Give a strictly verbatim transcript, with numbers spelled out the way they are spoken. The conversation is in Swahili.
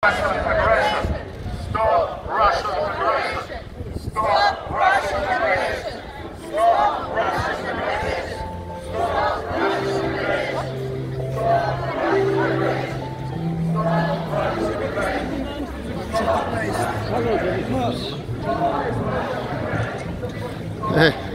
Stop Russian aggression! Stop Russian aggression! Stop Russian aggression! Stop Russian aggression! Stop Russian aggression! Stop Russian aggression! Stop Russian aggression! Eh.